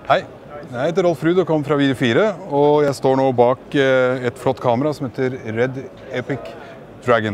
Hei, jeg heter Rolf Ruud og kommer fra Video 4, og jeg står nå bak et flott kamera som heter Red Epic Dragon.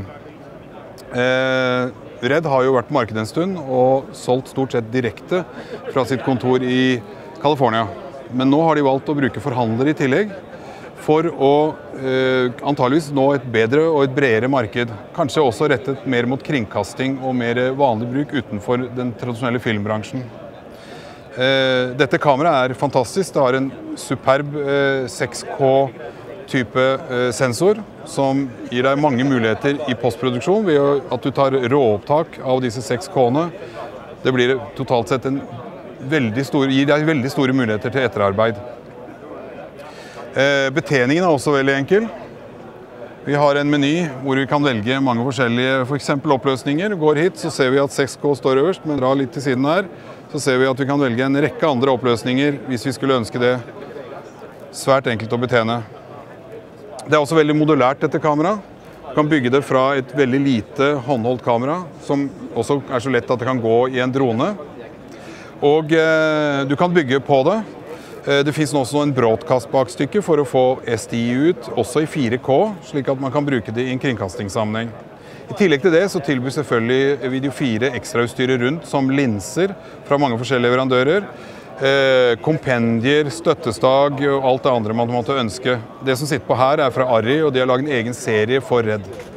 Red har jo vært på markedet en stund og solgt stort sett direkte fra sitt kontor i California. Men nå har de valgt å bruke forhandlere i tillegg for å antageligvis nå et bedre og et bredere marked. Kanskje også rettet mer mot kringkasting og mer vanlig bruk utenfor den tradisjonelle filmbransjen. Dette kameraet er fantastisk. Det har en superb 6K-type sensor som gir deg mange muligheter i postproduksjon ved at du tar råopptak av disse 6K-ene. Det blir totalt sett gir deg veldig store muligheter til etterarbeid. Betjeningen er også veldig enkel. Vi har en meny hvor vi kan velge mange forskjellige, for eksempel oppløsninger. Går hit, så ser vi at 6K står øverst, men drar litt til siden her, så ser vi at vi kan velge en rekke andre oppløsninger hvis vi skulle ønske det. Svært enkelt å betjene. Det er også veldig modulært, dette kameraet. Du kan bygge det fra et veldig lite håndholdt kamera, som også er så lett at det kan gå i en drone. Og du kan bygge på det. Det finnes også en broadcast-bakstykke for å få SDI ut, også i 4K, slik at man kan bruke det i en kringkastingssammenheng. I tillegg til det så tilbyr selvfølgelig Video 4 ekstrautstyret rundt, som linser fra mange forskjellige leverandører, kompendier, støttestag og alt det andre man måtte ønske. Det som sitter på her er fra Arri, og de har laget en egen serie for Red.